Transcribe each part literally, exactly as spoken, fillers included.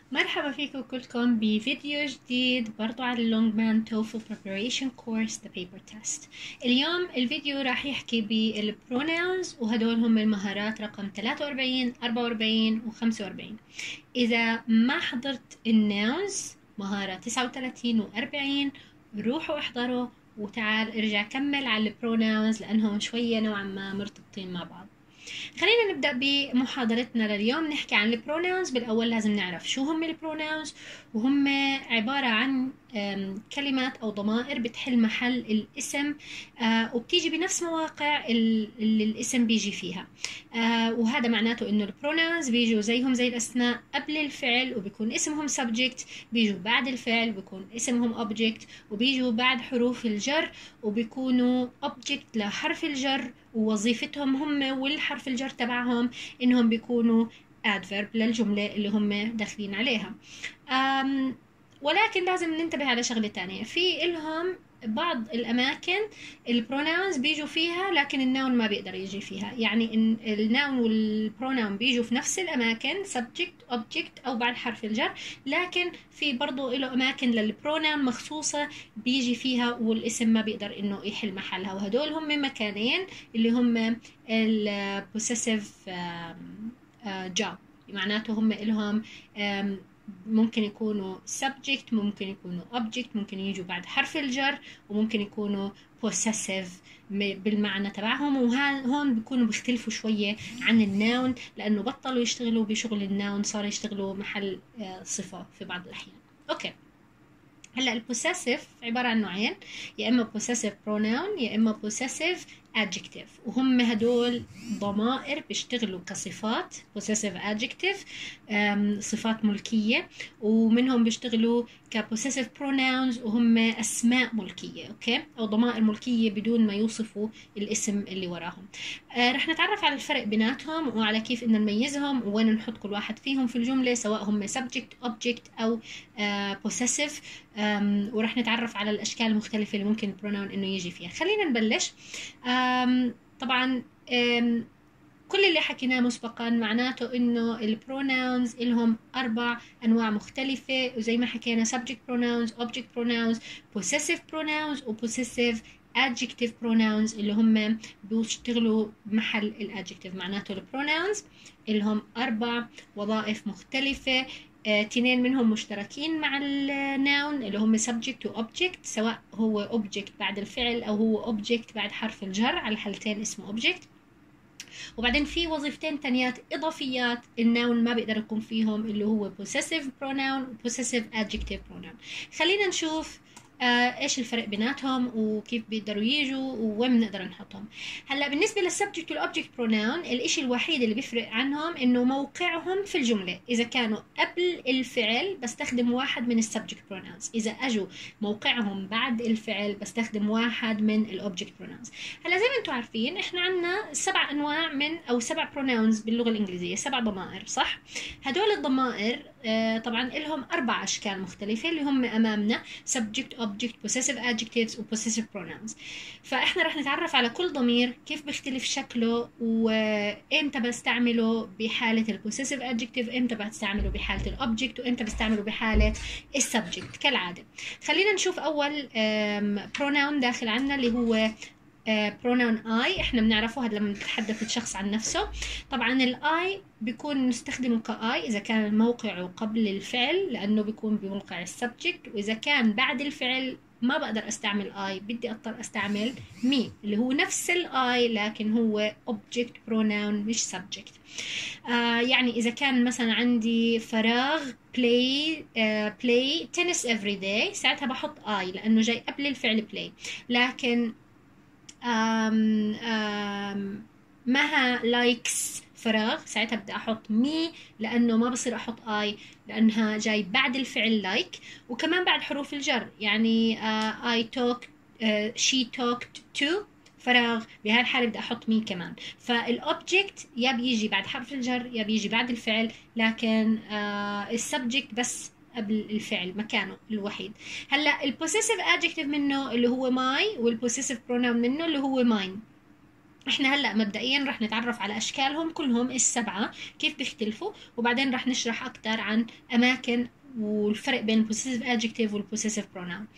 مرحبا فيكم كلكم بفيديو جديد برضو على اللونج مان توفل preparation course the paper test. اليوم الفيديو راح يحكي بالبروناونز، وهدول هم المهارات رقم ثلاثة وأربعين أربعة وأربعين و خمسة وأربعين. إذا ما حضرت الناونز مهارة تسعة وثلاثين و أربعين روحوا احضروا، وتعال ارجع كمل على البروناونز لأنهم شوية نوعا ما مرتبطين مع بعض. خلينا نبدأ بمحاضرتنا لليوم. نحكي عن البروناونز. بالأول لازم نعرف شو هم البروناونز، وهم عبارة عن كلمات أو ضمائر بتحل محل الاسم، وبتيجي بنفس مواقع اللي الاسم بيجي فيها. وهذا معناته إنه البروناونز بيجوا زيهم زي الأسماء قبل الفعل وبيكون اسمهم subject، بيجوا بعد الفعل بيكون اسمهم object، وبيجوا بعد حروف الجر وبيكونوا object لحرف الجر، ووظيفتهم هم والحرف الجر تبعهم إنهم بيكونوا adverb للجملة اللي هم داخلين عليها. ولكن لازم ننتبه على شغلة تانية، في إلهم بعض الأماكن البروناونز بيجوا فيها لكن الناون ما بيقدر يجي فيها. يعني إن الناون والبروناون بيجوا في نفس الأماكن subject object أو بعد حرف الجر، لكن في برضو إله أماكن للبروناون مخصوصة بيجي فيها والاسم ما بيقدر إنه يحل محلها، وهدول هم مكانين اللي هم ال possessive job. معناته هم إلهم ممكن يكونوا subject، ممكن يكونوا object، ممكن يجوا بعد حرف الجر، وممكن يكونوا possessive بالمعنى تبعهم. وهون بيكونوا بيختلفوا شوية عن الناون لأنه بطلوا يشتغلوا بشغل الناون، صاروا يشتغلوا محل صفة في بعض الأحيان. أوكي، هلا البوسيسيف عبارة عن نوعين، يا إما possessive pronoun يا إما possessive adjective، وهم هدول ضمائر بيشتغلوا كصفات possessive adjective، صفات ملكية، ومنهم بيشتغلوا كpossessive pronouns وهم أسماء ملكية، أوكي، أو ضمائر ملكية بدون ما يوصفوا الاسم اللي وراهم. آه رح نتعرف على الفرق بيناتهم وعلى كيف إن نميزهم وين نحط كل واحد فيهم في الجملة، سواء هم subject object أو آه possessive، ورح نتعرف على الأشكال المختلفة اللي ممكن البروناون إنه يجي فيها. خلينا نبلش. طبعا كل اللي حكيناه مسبقا معناته إنه البروناونز إلهم أربع أنواع مختلفة، وزي ما حكينا subject pronouns object pronouns possessive pronouns و possessive adjective pronouns اللي هم بيشتغلوا بمحل الادجكتيف. معناته البروناونز إلهم أربع وظائف مختلفة، اثنين منهم مشتركين مع الناون اللي هم subject و object، سواء هو object بعد الفعل أو هو object بعد حرف الجر، على الحالتين اسمه object. وبعدين في وظيفتين تانيات إضافيات الناون ما بيقدر يكون فيهم، اللي هو possessive pronoun و possessive adjective pronoun. خلينا نشوف آه ايش الفرق بيناتهم وكيف بيقدروا يجوا ووين بنقدر نحطهم. هلا بالنسبه للسبجكت والاوبجكت بروناون، الاشي الوحيد اللي بيفرق عنهم انه موقعهم في الجمله. اذا كانوا قبل الفعل بستخدم واحد من السبجكت بروناونز، اذا اجوا موقعهم بعد الفعل بستخدم واحد من الاوبجكت بروناونز. هلا زي ما انتم عارفين احنا عندنا سبع انواع من او سبع بروناونز باللغه الانجليزيه، سبع ضمائر، صح؟ هدول الضمائر آه طبعا لهم اربع اشكال مختلفه اللي هم امامنا subject object possessive adjectives و possessive pronouns. فاحنا رح نتعرف على كل ضمير كيف بيختلف شكله وامتى بستعمله بحاله ال possessive adjective، امتى بستعمله بحاله الاوبجكت، وامتى بستعمله بحاله السبجكت كالعاده. خلينا نشوف اول pronoun داخل عنا اللي هو pronoun I. احنا بنعرفه هذا لما بتحدث الشخص عن نفسه. طبعا الاي بيكون نستخدمه كاي اذا كان موقعه قبل الفعل لانه بيكون بموقع السبجكت، واذا كان بعد الفعل ما بقدر استعمل اي، بدي اضطر استعمل مي اللي هو نفس الاي لكن هو object pronoun مش subject. آه يعني اذا كان مثلا عندي فراغ play uh, play tennis every day، ساعتها بحط اي لانه جاي قبل الفعل play. لكن أم أم مها لايكس فراغ، ساعتها بدي احط مي لانه ما بصير احط اي لانها جاي بعد الفعل لايك like. وكمان بعد حروف الجر، يعني اي توك شي توكت تو فراغ، بهاي الحالة بدي احط مي كمان. فالاوبجكت يا بيجي بعد حرف الجر يا بيجي بعد الفعل، لكن السبجكت بس قبل الفعل مكانه الوحيد. هلا البوسيسيف ادجكتيف منه اللي هو ماي، والبوسيسيف بروناون منه اللي هو ماين. احنا هلا مبدئيا رح نتعرف على اشكالهم كلهم السبعه كيف بيختلفوا، وبعدين رح نشرح اكثر عن اماكن والفرق بين البوسيسيف ادجكتيف والبوسيسيف بروناون.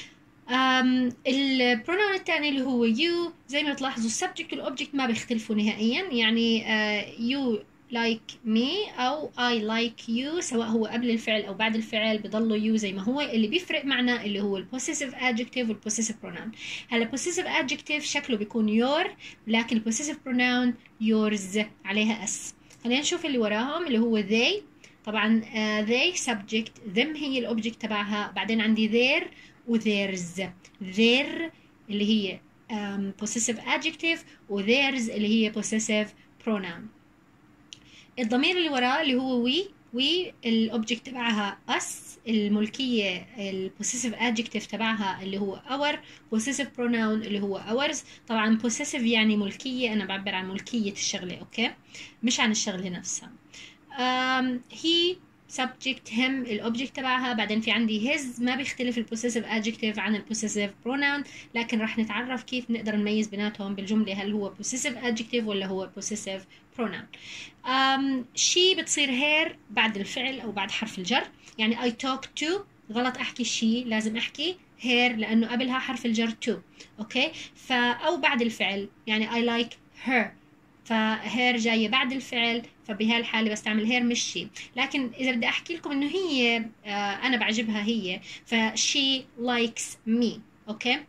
البروناون الثاني اللي هو يو، زي ما تلاحظوا السبجكت والاوبجكت ما بيختلفوا نهائيا، يعني يو like me أو I like you، سواء هو قبل الفعل أو بعد الفعل بضلوا you زي ما هو. اللي بيفرق معنا اللي هو البوسيسيف adjective والبوسيسيف pronoun. هلا possessive adjective شكله بيكون your، لكن البوسيسيف pronoun yours عليها s. خلينا نشوف اللي وراهم اللي هو they. طبعا uh, they subject، them هي الأوبجكت تبعها، بعدين عندي their و theirs. their اللي هي um, possessive adjective و theirs اللي هي possessive pronoun. الضمير اللي وراه اللي هو we، we الأوبجكت تبعها us، الملكية البوسيسيف adjective تبعها اللي هو our، possessive pronoun اللي هو ours. طبعا possessive يعني ملكية، أنا بعبر عن ملكية الشغلة أوكي، مش عن الشغلة نفسها. um, he subject him الأوبجكت تبعها، بعدين في عندي his، ما بيختلف البوسيسيف adjective عن البوسيسيف pronoun، لكن راح نتعرف كيف نقدر نميز بيناتهم بالجملة، هل هو possessive adjective ولا هو possessive pronoun. um, she بتصير her بعد الفعل أو بعد حرف الجر، يعني I talk to غلط أحكي she، لازم أحكي her لأنه قبلها حرف الجر to أوكي. ف أو بعد الفعل يعني I like her، فهير جاية بعد الفعل، فبهالحالة بستعمل هير مش شي. لكن إذا بدي أحكي لكم إنه هي آه أنا بعجبها هي، فشي likes me أوكي.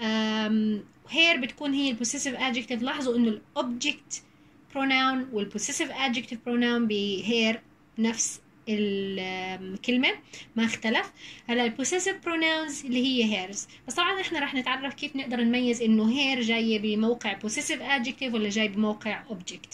هير بتكون هي البوسيسيف adjective. لاحظوا إنه الأوبجكت pronoun والبوسيسيف adjective pronoun بهير نفس الكلمة ما اختلف. هلا البوسيسيف بروناونز اللي هي هيرز، بس طبعا احنا راح نتعرف كيف نقدر نميز انه هير جاية بموقع بوسيسيف adjective ولا جاي بموقع object.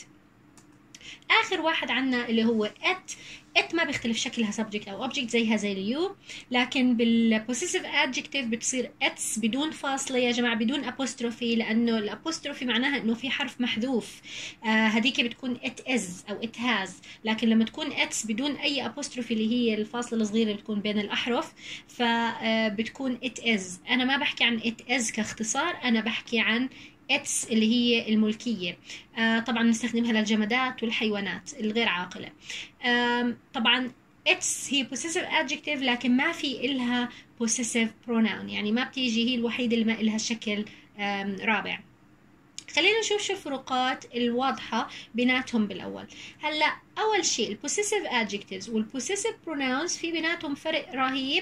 اخر واحد عنا اللي هو at. at ما بيختلف شكلها subject او object زيها زي اليو، لكن بالبوسيسيف adjective بتصير اتس بدون فاصله يا جماعه، بدون apostrophe، لانه الابوستروفي معناها انه في حرف محذوف. آه هذيك بتكون it is او it has، لكن لما تكون اتس بدون اي apostrophe اللي هي الفاصله الصغيره اللي بتكون بين الاحرف، فبتكون it is. انا ما بحكي عن it is كاختصار، انا بحكي عن اتس اللي هي الملكية. آه طبعا نستخدمها للجمادات والحيوانات الغير عاقلة. آه طبعا اتس هي possessive adjective، لكن ما في إلها possessive pronoun، يعني ما بتيجي، هي الوحيدة اللي ما إلها شكل رابع. خلينا نشوف شو الفروقات الواضحة بيناتهم بالأول. هلا أول شيء البوسيسيف adjectives والبوسيسيف pronouns في بيناتهم فرق رهيب.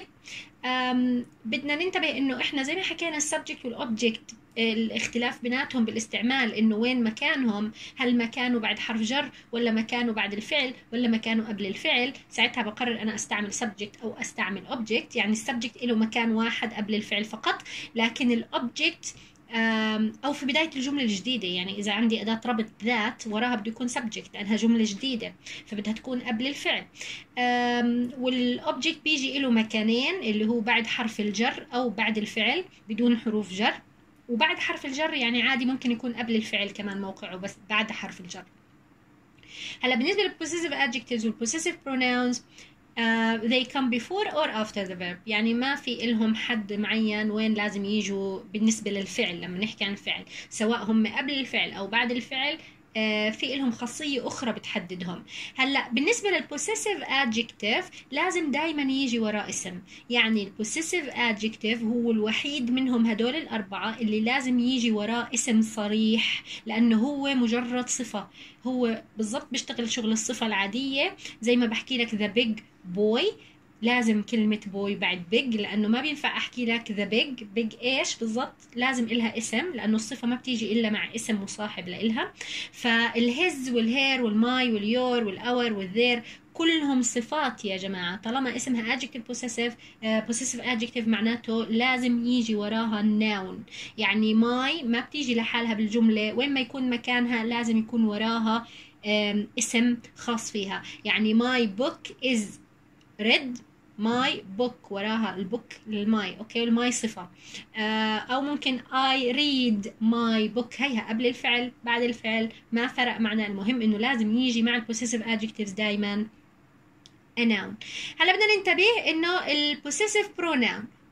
بدنا ننتبه إنه إحنا زي ما حكينا السبجكت والأوبجكت الاختلاف بيناتهم بالاستعمال، إنه وين مكانهم، هل مكانه بعد حرف جر ولا مكانه بعد الفعل ولا مكانه قبل الفعل. ساعتها بقرر أنا أستعمل subject أو أستعمل object. يعني السبجكت له مكان واحد قبل الفعل فقط، لكن الأوبجكت أو في بداية الجملة الجديدة، يعني إذا عندي أداة ربط ذات وراها بده يكون subject لأنها جملة جديدة فبدها تكون قبل الفعل. والأوبجكت بيجي له مكانين، اللي هو بعد حرف الجر أو بعد الفعل بدون حروف جر، وبعد حرف الجر يعني عادي ممكن يكون قبل الفعل كمان موقعه بس بعد حرف الجر. هلا بالنسبة للpossessive adjectives والpossessive pronouns Uh, they come before or after the verb، يعني ما في إلهم حد معين وين لازم يجوا بالنسبة للفعل. لما نحكي عن الفعل سواء هم قبل الفعل أو بعد الفعل، uh, في إلهم خاصية أخرى بتحددهم. هلأ بالنسبة للpossessive adjective لازم دايما يجي وراء اسم، يعني الpossessive adjective هو الوحيد منهم هدول الأربعة اللي لازم يجي وراء اسم صريح، لأنه هو مجرد صفة، هو بالضبط بيشتغل شغل الصفة العادية. زي ما بحكي لك the big boy لازم كلمة boy بعد big، لأنه ما بينفع أحكي لك the big big إيش بالضبط، لازم إلها اسم لأنه الصفة ما بتيجي إلا مع اسم مصاحب لإلها. فالهز والهير والماي واليور والأور والذير كلهم صفات يا جماعة، طالما اسمها adjective possessive uh, possessive adjective معناته لازم يجي وراها noun. يعني ماي ما بتيجي لحالها بالجملة، وين ما يكون مكانها لازم يكون وراها um, اسم خاص فيها. يعني my book is red، my book وراها البوك للماي اوكي، الماي صفة. آه او ممكن I read my book، هيها قبل الفعل بعد الفعل ما فرق معنا، المهم انه لازم يجي مع البوسيسيف adjectives دايما a noun. هلا بدنا ننتبه انه البوسيسيف pronoun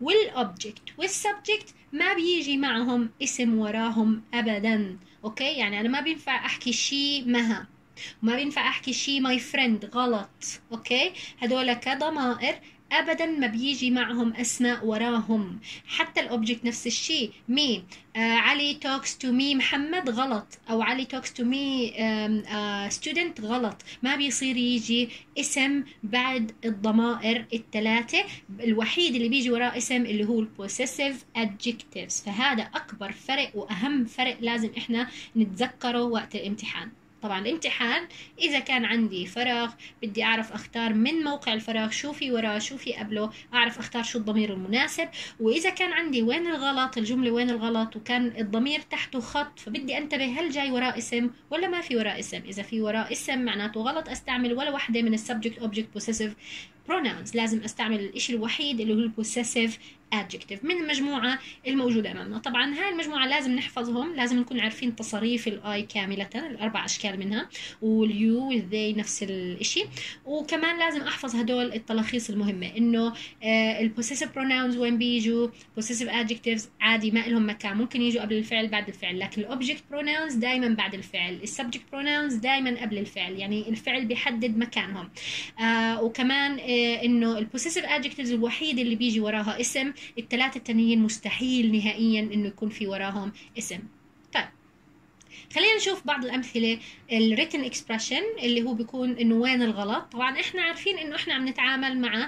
والobject والsubject ما بيجي معهم اسم وراهم ابدا. اوكي، يعني انا ما بينفع احكي شي مها، ما بينفع احكي شي ماي فريند، غلط. اوكي، هدول كضمائر ابدا ما بيجي معهم اسماء وراهم. حتى الاوبجكت نفس الشيء، مي آه علي توكس تو مي محمد، غلط. او علي توكس تو مي ستودنت، غلط. ما بيصير يجي اسم بعد الضمائر الثلاثه. الوحيد اللي بيجي وراه اسم اللي هو البوسيسيف ادجكتيفز. فهذا اكبر فرق واهم فرق لازم احنا نتذكره وقت الامتحان. طبعا الامتحان إذا كان عندي فراغ بدي أعرف أختار من موقع الفراغ شو في وراه شو في قبله، أعرف أختار شو الضمير المناسب. وإذا كان عندي وين الغلط، الجملة وين الغلط وكان الضمير تحته خط، فبدي أنتبه هل جاي وراه اسم ولا ما في وراه اسم. إذا في وراه اسم معناته غلط أستعمل ولا واحدة من السبجكت object possessive pronouns. لازم أستعمل الإشي الوحيد اللي هو البوسيسيف adjective من المجموعة الموجودة أمامنا. طبعا هاي المجموعة لازم نحفظهم، لازم نكون عارفين تصاريف الآي كاملة، الأربع أشكال منها، واليو والذي نفس الإشي. وكمان لازم أحفظ هدول التلخيص المهمة، إنه البوسيسيف pronouns وين بيجوا، possessive adjectives عادي ما إلهم مكان، ممكن يجوا قبل الفعل بعد الفعل، لكن الأوبجكت pronouns دايما بعد الفعل، السبجكت pronouns دايما قبل الفعل، يعني الفعل بيحدد مكانهم. آه وكمان آه إنه البوسيسيف adjectives الوحيد اللي بيجي وراها اسم، الثلاثة التانيين مستحيل نهائيا انه يكون في وراهم اسم. طيب خلينا نشوف بعض الامثله. الريتن اكسبريشن اللي هو بيكون انه وين الغلط. طبعا احنا عارفين انه احنا عم نتعامل مع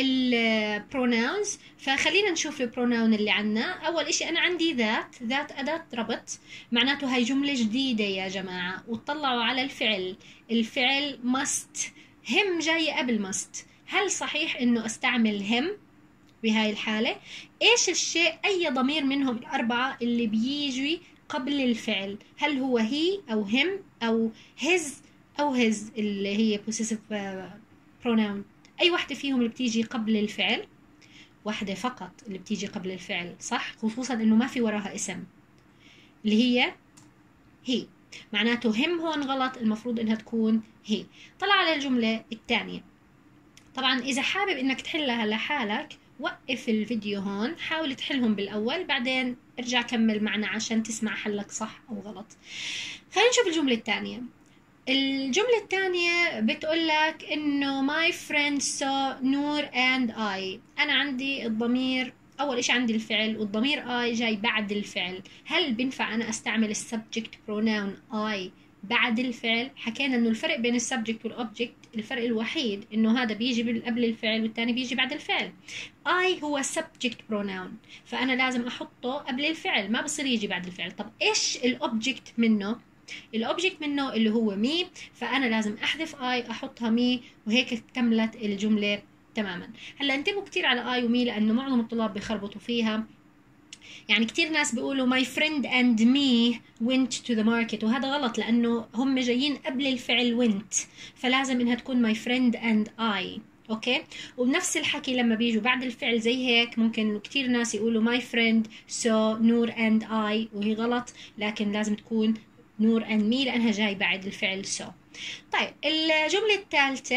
البروناونز، فخلينا نشوف البروناون اللي عندنا. اول اشي انا عندي ذات، ذات اداه ربط، معناته هاي جمله جديده يا جماعه. وتطلعوا على الفعل، الفعل must، هم جاي قبل must. هل صحيح انه استعمل هم بهاي الحالة؟ ايش الشيء، اي ضمير منهم الاربعة اللي بيجي قبل الفعل؟ هل هو هي او هم او his او his اللي هي possessive pronoun؟ اي واحدة فيهم اللي بتيجي قبل الفعل؟ واحدة فقط اللي بتيجي قبل الفعل، صح؟ خصوصا انه ما في وراها اسم، اللي هي هي. معناته هم هون غلط، المفروض انها تكون هي. طلع على الجملة الثانية. طبعا اذا حابب انك تحلها لحالك وقف الفيديو هون، حاول تحلهم بالأول بعدين ارجع كمل معنا عشان تسمع حلك صح أو غلط. خلينا نشوف الجملة الثانية. الجملة الثانية بتقول لك إنه my friend saw نور and I. أنا عندي الضمير، أول إشي عندي الفعل والضمير I جاي بعد الفعل. هل بينفع أنا أستعمل السبجكت pronoun I بعد الفعل؟ حكينا انه الفرق بين السبجكت والاوبجكت، الفرق الوحيد انه هذا بيجي قبل الفعل والثاني بيجي بعد الفعل. I هو subject pronoun، فانا لازم احطه قبل الفعل، ما بصير يجي بعد الفعل. طب ايش الاوبجكت منه؟ الاوبجكت منه اللي هو مي، فانا لازم احذف I احطها مي، وهيك اكتملت الجملة تماما. هلا انتبهوا كتير على I ومي لانه معظم الطلاب بيخربطوا فيها. يعني كتير ناس بيقولوا my friend and me went to the market، وهذا غلط لأنه هم جايين قبل الفعل went، فلازم إنها تكون my friend and I. أوكي، وبنفس الحكي لما بيجوا بعد الفعل زي هيك ممكن كتير ناس يقولوا my friend so نور and I، وهي غلط، لكن لازم تكون نور and me لأنها جاي بعد الفعل so. طيب الجملة الثالثة،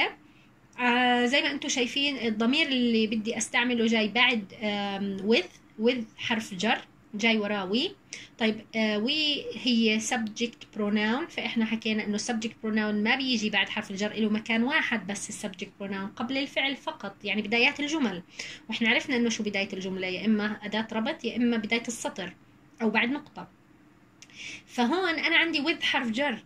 آه زي ما أنتم شايفين الضمير اللي بدي أستعمله جاي بعد with with حرف جر جاي وراه وي. طيب آه وي هي subject pronoun، فإحنا حكينا إنه subject pronoun ما بيجي بعد حرف الجر، له مكان واحد بس السبجكت pronoun قبل الفعل فقط، يعني بدايات الجمل. وإحنا عرفنا إنه شو بداية الجملة، يا إما أداة ربط يا إما بداية السطر أو بعد نقطة. فهون أنا عندي with حرف جر،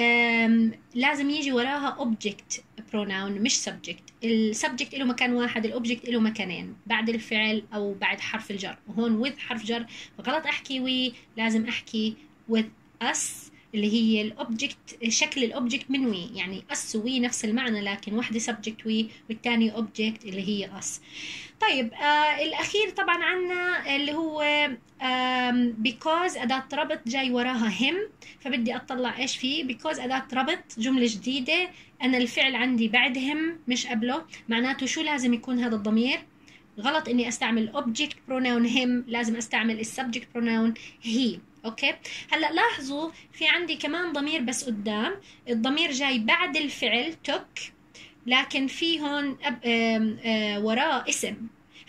لازم يجي وراها object pronoun مش subject. السبجكت له مكان واحد، الاوبجكت له مكانين، بعد الفعل او بعد حرف الجر. وهون with حرف جر، فغلط احكي وي، لازم احكي with us اللي هي الاوبجكت، شكل الاوبجكت من وي، يعني us وي نفس المعنى، لكن واحدة سبجكت وي والثانية اوبجكت اللي هي us. طيب آه الأخير طبعا عنا اللي هو آه because أداة ربط جاي وراها هم، فبدي أطلع إيش فيه. because أداة ربط جملة جديدة، أنا الفعل عندي بعد هم مش قبله، معناته شو لازم يكون هذا الضمير؟ غلط إني أستعمل object pronoun هم، لازم أستعمل السبجكت pronoun he. أوكي، هلأ لاحظوا في عندي كمان ضمير بس قدام، الضمير جاي بعد الفعل took، لكن في هون أب... آم... آم... وراه اسم. هلا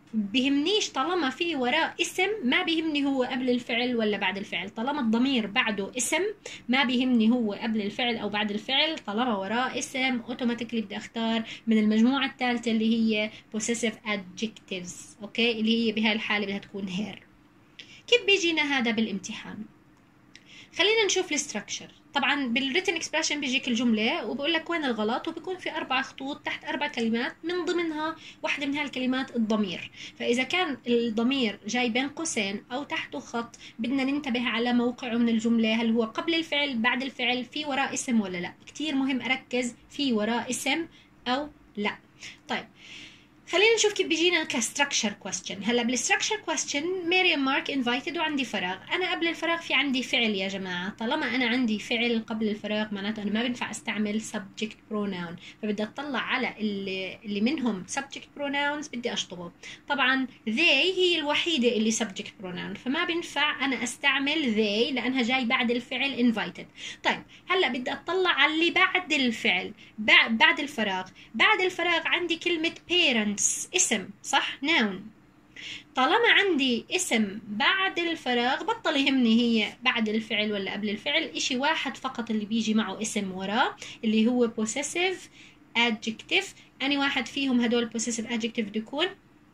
بيهمنيش طالما في وراه اسم، ما بيهمني هو قبل الفعل ولا بعد الفعل. طالما الضمير بعده اسم ما بيهمني هو قبل الفعل او بعد الفعل، طالما وراه اسم اوتوماتيكلي بدي اختار من المجموعة الثالثة اللي هي possessive adjectives. اوكي، اللي هي بهاي الحالة بدها تكون هير. كيف بيجينا هذا بالامتحان؟ خلينا نشوف الستراكشر. طبعا بالريتن اكسبريشن بيجيك الجمله وبقول لك وين الغلط، وبيكون في اربع خطوط تحت اربع كلمات، من ضمنها واحده من هالكلمات الضمير. فاذا كان الضمير جاي بين قوسين او تحته خط بدنا ننتبه على موقعه من الجمله، هل هو قبل الفعل بعد الفعل، في وراه اسم ولا لا. كتير مهم اركز في وراه اسم او لا. طيب خلينا نشوف كيف بيجينا كستراكشر كويستشن. هلا بالستراكشر كويستشن ميريام مارك انفايتد وعندي فراغ. انا قبل الفراغ في عندي فعل يا جماعه. طالما انا عندي فعل قبل الفراغ معناته انا ما بينفع استعمل subject pronoun، فبدي اطلع على اللي, اللي منهم subject pronouns بدي اشطبه. طبعا they هي الوحيده اللي subject pronoun، فما بينفع انا استعمل they لانها جاي بعد الفعل invited. طيب هلا بدي اطلع على اللي بعد الفعل بعد الفراغ. بعد الفراغ عندي كلمه parent اسم، صح؟ noun. طالما عندي اسم بعد الفراغ بطل يهمني هي بعد الفعل ولا قبل الفعل، اشي واحد فقط اللي بيجي معه اسم وراه اللي هو possessive adjective. أني واحد فيهم هدول possessive adjective بده يكون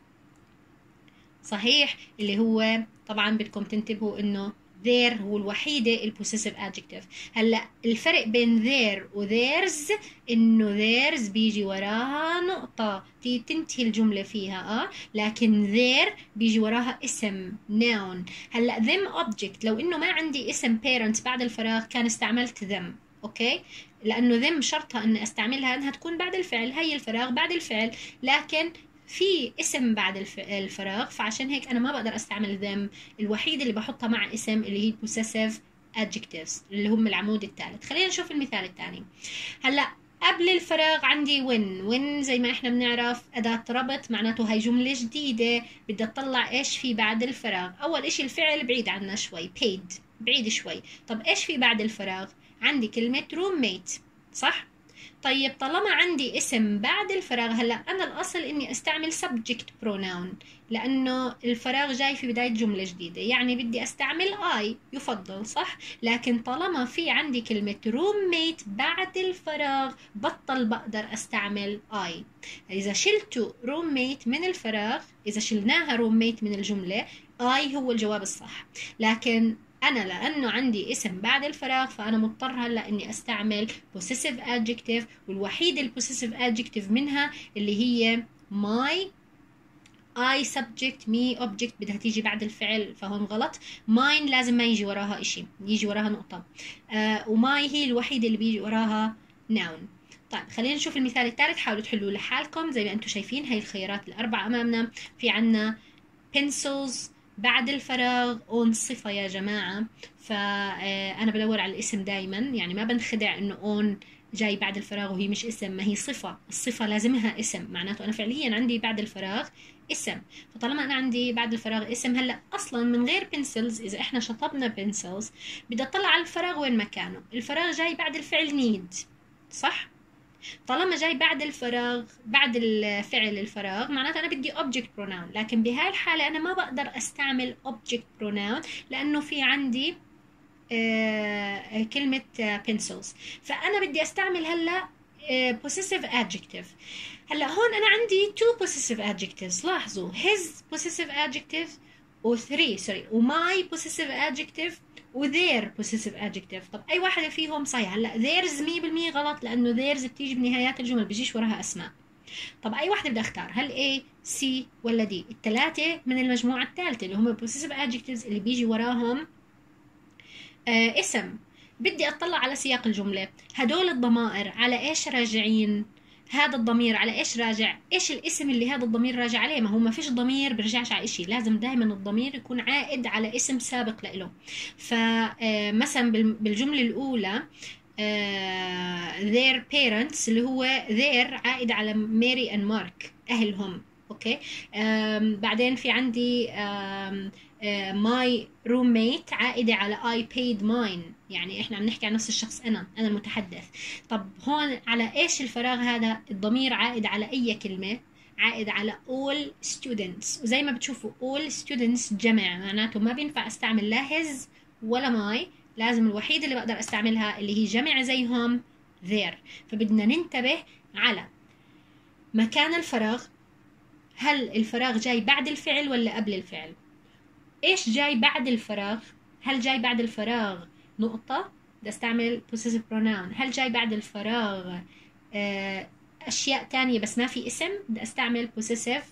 صحيح، اللي هو طبعا بدكم تنتبهوا انه there هو الوحيدة البوسيسيف adjective. هلا الفرق بين there و theirs انه theirs بيجي وراها نقطة تنتهي الجملة فيها اه لكن there بيجي وراها اسم noun. هلا them object لو انه ما عندي اسم parents بعد الفراغ كان استعملت them. اوكي، لانه them شرطها اني استعملها انها تكون بعد الفعل، هي الفراغ بعد الفعل، لكن في اسم بعد الفراغ فعشان هيك انا ما بقدر استعمل them. الوحيده اللي بحطها مع اسم اللي هي possessive adjectives اللي هم العمود الثالث. خلينا نشوف المثال الثاني. هلا قبل الفراغ عندي when. when زي ما احنا بنعرف اداه ربط، معناته هاي جمله جديده بدي اطلع ايش في بعد الفراغ. اول اشي الفعل بعيد عنا شوي، paid بعيد شوي. طب ايش في بعد الفراغ؟ عندي كلمه roommate، صح؟ طيب طالما عندي اسم بعد الفراغ، هلا انا الاصل اني استعمل subject pronoun لانه الفراغ جاي في بدايه جمله جديده، يعني بدي استعمل I يفضل، صح؟ لكن طالما في عندي كلمه roommate بعد الفراغ بطل بقدر استعمل I. اذا شلتوا roommate من الفراغ، اذا شلناها roommate من الجمله I هو الجواب الصح. لكن أنا لأنه عندي اسم بعد الفراغ فأنا مضطر هلا إني أستعمل possessive adjective، والوحيد ال possessive adjective منها اللي هي my. I subject me object بدها تيجي بعد الفعل فهون غلط. mine لازم ما يجي وراها إشي، يجي وراها نقطة. آه وماي هي الوحيدة اللي بيجي وراها noun. طيب خلينا نشوف المثال الثالث، حاولوا تحلوه لحالكم. زي ما أنتم شايفين هاي الخيارات الأربعة أمامنا. في عنا pencils بعد الفراغ اون صفة يا جماعة، فأنا بدور على الاسم دايما، يعني ما بنخدع انه اون جاي بعد الفراغ وهي مش اسم، ما هي صفة، الصفة لازمها اسم، معناته انا فعليا عندي بعد الفراغ اسم. فطالما انا عندي بعد الفراغ اسم، هلا اصلا من غير بنسلز اذا احنا شطبنا بنسلز بدي اطلع على الفراغ وين مكانه. الفراغ جاي بعد الفعل نيد، صح؟ طالما جاي بعد الفراغ بعد الفعل الفراغ معناته انا بدي object pronoun، لكن بهاي الحالة انا ما بقدر استعمل object pronoun لانه في عندي آه كلمة آه pencils، فانا بدي استعمل هلا آه possessive adjective. هلا هون انا عندي two possessive adjectives، لاحظوا his possessive adjective و three سوري و my possessive adjective و their possessive adjective. طب اي واحدة فيهم صحيح؟ هلا theirs مية بالمية غلط لانه theirs بتيجي بنهايات الجمل بيجيش وراها اسماء. طب اي واحدة بدي اختار؟ هل A C ولا D؟ الثلاثة من المجموعة الثالثة اللي هم possessive adjectives اللي بيجي وراهم آه اسم. بدي اطلع على سياق الجملة، هدول الضمائر على ايش راجعين؟ هذا الضمير على ايش راجع؟ ايش الاسم اللي هذا الضمير راجع عليه؟ ما هو ما فيش ضمير بيرجعش على شيء، لازم دائما الضمير يكون عائد على اسم سابق له. فمثلا بالجمله الاولى their parents اللي هو their عائد على ماري and مارك اهلهم. اوكي، بعدين في عندي my roommate عائدة على I paid mine، يعني احنا عم نحكي عن نفس الشخص، انا انا المتحدث. طب هون على ايش الفراغ هذا؟ الضمير عائد على اي كلمة؟ عائد على all students، وزي ما بتشوفوا all students جمع، معناته ما بينفع استعمل لا his ولا my، لازم الوحيد اللي بقدر استعملها اللي هي جمع زيهم their. فبدنا ننتبه على مكان الفراغ، هل الفراغ جاي بعد الفعل ولا قبل الفعل؟ ايش جاي بعد الفراغ؟ هل جاي بعد الفراغ نقطة؟ بدي استعمل possessive pronoun. هل جاي بعد الفراغ آه اشياء تانية بس ما في اسم؟ بدي استعمل possessive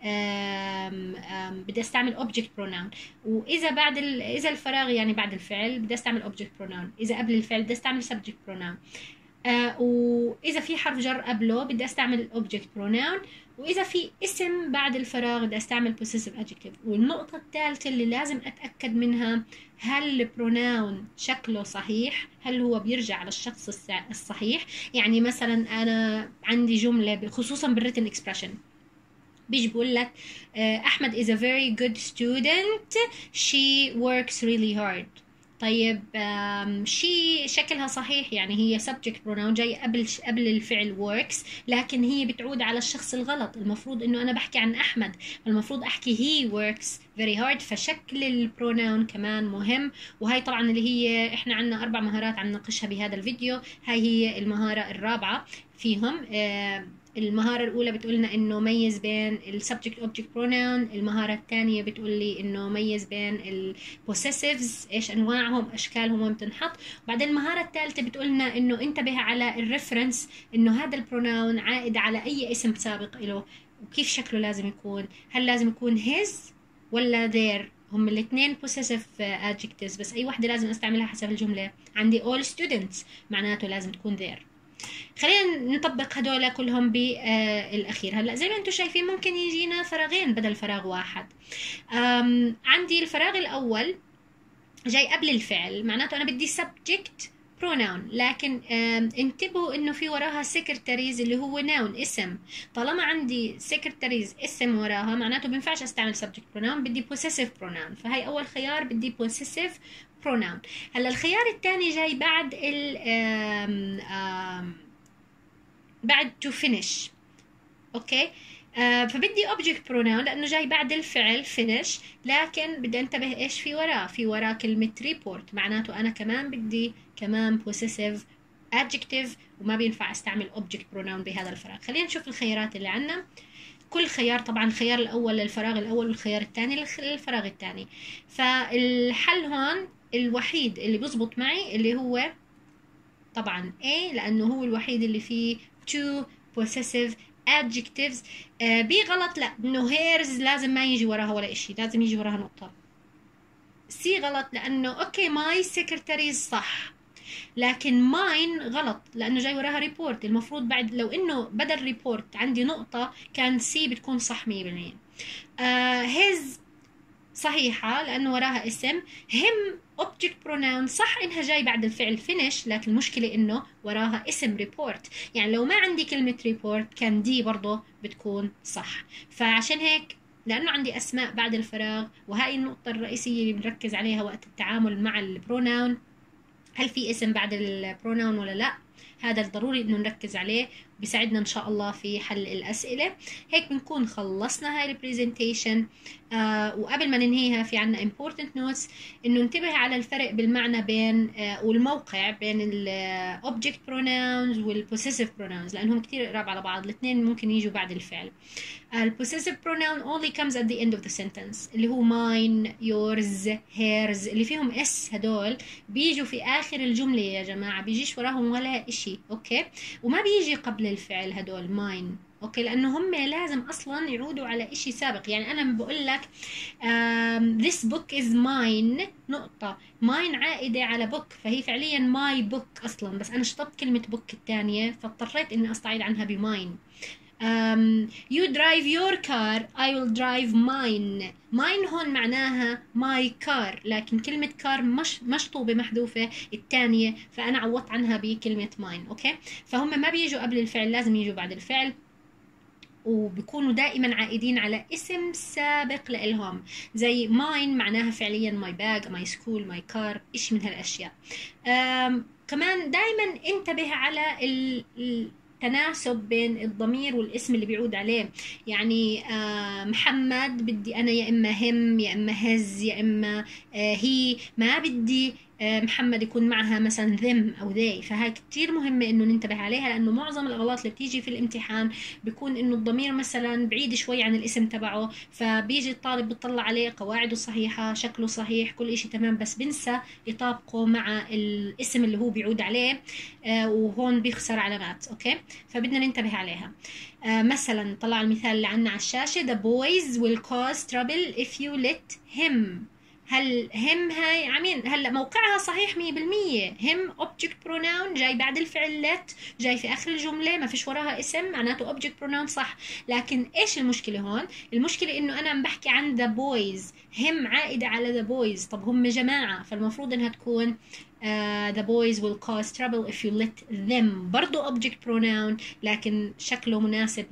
آم آم بدي استعمل object pronoun. واذا بعد ال... اذا الفراغ يعني بعد الفعل بدي استعمل object pronoun. اذا قبل الفعل بدي استعمل subject pronoun. آه واذا في حرف جر قبله بدي استعمل object pronoun. واذا في اسم بعد الفراغ بدي استعمل possessive adjective. والنقطة الثالثة اللي لازم اتأكد منها، هل البروناون شكله صحيح؟ هل هو بيرجع على الشخص الصحيح؟ يعني مثلا انا عندي جملة خصوصا بالwritten expression بيجي بقول لك احمد is a very good student she works really hard. طيب شي شكلها صحيح، يعني هي subject pronoun جاي قبل قبل الفعل works، لكن هي بتعود على الشخص الغلط. المفروض انه انا بحكي عن احمد، المفروض احكي he works very hard. فشكل البروناون كمان مهم، وهي طبعا اللي هي احنا عنا اربع مهارات عم نناقشها بهذا الفيديو. هاي هي المهارة الرابعة فيهم. المهارة الأولى بتقولنا إنه ميز بين ال subject object pronoun. المهارة الثانية بتقولي إنه ميز بين ال possessives، إيش أنواعهم أشكالهم وين بتنحط. وبعدين المهارة الثالثة بتقولنا إنه انتبه على الريفرنس، إنه هذا البروناون عائد على أي اسم سابق له وكيف شكله لازم يكون. هل لازم يكون his ولا their؟ هم الاثنين possessive adjectives، بس أي واحدة لازم أستعملها حسب الجملة. عندي all students معناته لازم تكون their. خلينا نطبق هدول كلهم بالأخير. هلا زي ما انتم شايفين ممكن يجينا فراغين بدل فراغ واحد. عندي الفراغ الأول جاي قبل الفعل، معناته أنا بدي subject pronoun، لكن انتبهوا إنه في وراها secretaries اللي هو noun اسم. طالما عندي secretaries اسم وراها معناته بينفعش استعمل subject pronoun، بدي possessive pronoun. فهي أول خيار بدي possessive pronoun. هلا الخيار الثاني جاي بعد ال آم آم بعد to finish. اوكي آه فبدي object pronoun لانه جاي بعد الفعل finish، لكن بدي انتبه ايش في وراه. في وراه كلمة report، معناته انا كمان بدي كمان possessive adjective، وما بينفع استعمل object pronoun بهذا الفراغ. خلينا نشوف الخيارات اللي عنا. كل خيار طبعا الخيار الاول للفراغ الاول والخيار الثاني للفراغ الثاني. فالحل هون الوحيد اللي بيزبط معي اللي هو طبعا A، لأنه هو الوحيد اللي فيه two possessive adjectives. آه B غلط، لا إنه hairs لازم ما يجي وراها ولا إشي، لازم يجي وراها نقطة. C غلط لأنه أوكي my secretaries صح، لكن mine غلط لأنه جاي وراها report. المفروض بعد لو إنه بدل report عندي نقطة كان C بتكون صح مية بالمية. آه his صحيحة لأنه وراها اسم. هم object pronoun صح إنها جاي بعد الفعل finish، لكن المشكلة إنه وراها اسم report. يعني لو ما عندي كلمة report كان دي برضه بتكون صح. فعشان هيك لأنه عندي أسماء بعد الفراغ، وهاي النقطة الرئيسية اللي بنركز عليها وقت التعامل مع البروناون، هل في اسم بعد البروناون ولا لا. هذا الضروري إنه نركز عليه، بيساعدنا إن شاء الله في حل الأسئلة. هيك بنكون خلصنا هاي البريزنتيشن. آه وقبل ما ننهيها في عنا important notes، إنه ننتبه على الفرق بالمعنى بين آه والموقع بين ال object pronouns وال possessive pronouns، لأنهم كتير قراب على بعض. الاثنين ممكن يجوا بعد الفعل. ال possessive pronoun only comes at the end of the sentence، اللي هو mine yours hers اللي فيهم اس، هدول بيجوا في آخر الجملة يا جماعة، بيجيش وراهم ولا إشي. أوكي، وما بيجي قبل الفعل هدول mine. اوكي، لانه هم لازم اصلا يعودوا على اشي سابق. يعني انا بقول لك um, this book is mine نقطة، mine عائدة على book، فهي فعليا my book اصلا، بس انا شطبت كلمة book الثانية فاضطريت اني استعيد عنها بmine. um, you drive your car I will drive mine. mine هون معناها my car، لكن كلمة car مش مشطوبة محذوفة الثانية، فانا عوضت عنها بكلمة mine. اوكي، فهم ما بيجوا قبل الفعل، لازم يجوا بعد الفعل، وبيكونوا دائما عائدين على اسم سابق لإلهم. زي mine معناها فعليا my bag my school my car، إيش من هالأشياء. كمان دائما انتبه على ال التناسب بين الضمير والاسم اللي بيعود عليه. يعني آه محمد بدي أنا يا إما هم يا إما هز يا إما آه هي، ما بدي آه محمد يكون معها مثلا them أو they. فهاي كتير مهمة إنه ننتبه عليها، لأنه معظم الأغلاط اللي بتيجي في الامتحان بيكون إنه الضمير مثلا بعيد شوي عن الاسم تبعه، فبيجي الطالب بيطلع عليه قواعده صحيحة، شكله صحيح، كل إشي تمام، بس بنسى يطابقه مع الاسم اللي هو بيعود عليه، آه وهون بيخسر علامات. أوكي، فبدنا ننتبه عليها. آه مثلا طلع المثال اللي عنا على الشاشة: the boys will cause trouble if you let him. هل هم هاي عمين هلا موقعها صحيح مية بالمية، هم object pronoun جاي بعد الفعل let، جاي في اخر الجمله، ما فيش وراها اسم، معناته object pronoun صح. لكن ايش المشكله هون؟ المشكله انه انا عم بحكي عن the boys، هم عائده على the boys، طب هم جماعه، فالمفروض انها تكون Uh, the boys will cause trouble if you let them. برضو object pronoun لكن شكله مناسب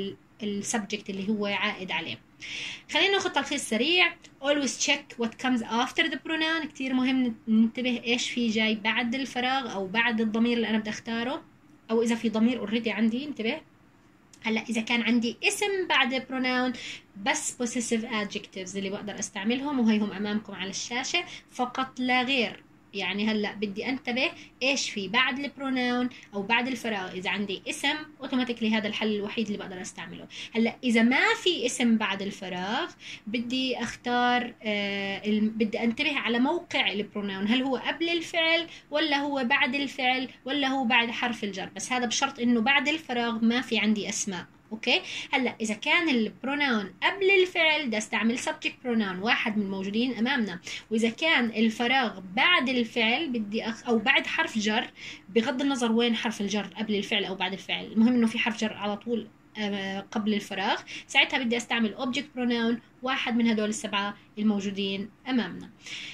للسبجكت اللي هو عائد عليه. خلينا ناخذ تلخيص سريع. always check what comes after the pronoun. كتير مهم ننتبه ايش في جاي بعد الفراغ او بعد الضمير اللي انا بدي اختاره، او اذا في ضمير اوريدي عندي. انتبه هلا اذا كان عندي اسم بعد pronoun بس possessive adjectives اللي بقدر استعملهم، وهيهم امامكم على الشاشة فقط لا غير. يعني هلا بدي انتبه ايش في بعد البروناون او بعد الفراغ. اذا عندي اسم اوتوماتيكلي هذا الحل الوحيد اللي بقدر استعمله. هلا اذا ما في اسم بعد الفراغ بدي اختار آه بدي انتبه على موقع البروناون، هل هو قبل الفعل ولا هو بعد الفعل ولا هو بعد حرف الجر، بس هذا بشرط انه بعد الفراغ ما في عندي اسماء. اوكي، هلا اذا كان البروناون قبل الفعل ده استعمل subject pronoun واحد من الموجودين امامنا، واذا كان الفراغ بعد الفعل بدي أخ او بعد حرف جر، بغض النظر وين حرف الجر قبل الفعل او بعد الفعل، المهم انه في حرف جر على طول قبل الفراغ، ساعتها بدي استعمل object pronoun واحد من هدول السبعه الموجودين امامنا.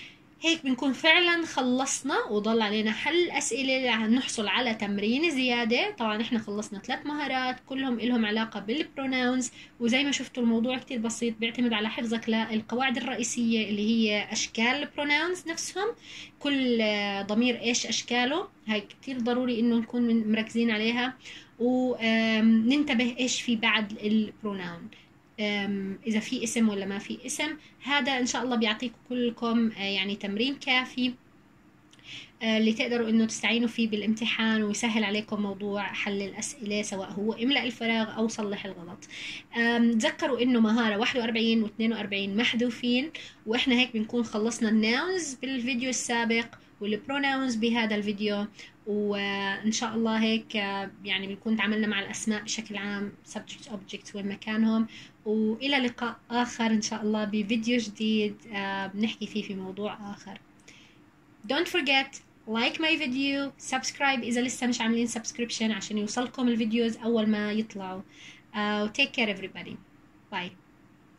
هيك بنكون فعلا خلصنا وضل علينا حل أسئلة نحصل على تمرين زيادة. طبعا احنا خلصنا ثلاث مهارات كلهم إلهم علاقة بالبروناونز، وزي ما شفتوا الموضوع كتير بسيط، بيعتمد على حفظك للقواعد الرئيسية اللي هي أشكال البروناونز نفسهم، كل ضمير إيش أشكاله، هاي كتير ضروري إنه نكون مركزين عليها، وننتبه إيش في بعد البروناون، إذا في اسم ولا ما في اسم. هذا إن شاء الله بيعطيكم كلكم يعني تمرين كافي اللي تقدروا إنه تستعينوا فيه بالامتحان، ويسهل عليكم موضوع حل الأسئلة، سواء هو املأ الفراغ أو صلح الغلط. تذكروا إنه مهارة واحد وأربعين و اثنين وأربعين محذوفين، وإحنا هيك بنكون خلصنا الناونز بالفيديو السابق والبروناونز بهذا الفيديو، وإن شاء الله هيك يعني بنكون تعاملنا مع الأسماء بشكل عام subject objects وين مكانهم. وإلى لقاء آخر إن شاء الله بفيديو جديد بنحكي فيه في موضوع آخر. Don't forget like my video, subscribe إذا لسه مش عاملين subscription عشان يوصلكم الفيديوز أول ما يطلعوا. uh, take care everybody. Bye.